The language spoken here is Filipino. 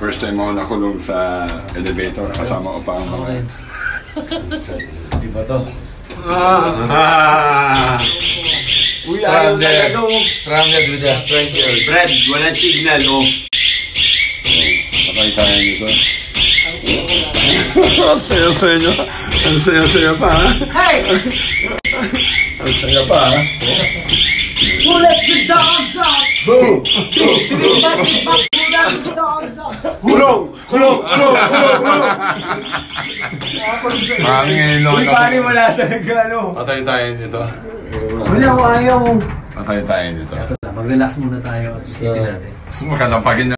First time ako nakulong sa elevator. Kasama ko pa ang mga... Di ba to? Uy, ayaw talaga mo. Stranded with a stranger. Brad, walang signal, oh. Patay tayo nito. Ang saya-saya nyo. Ang saya-saya pa, ha? Hey! Ang saya pa, ha? Who let the dogs out? Who? Who let the dogs out? Hulong! Hulong! Hulong! Hulong! Hulong! Mangin, Uy, pare, wala talaga, ano. Patay tayo nito. Wala ko ayaw. Patay tayo nito. Mag-relax muna tayo at sige natin. Gusto mo kalapagin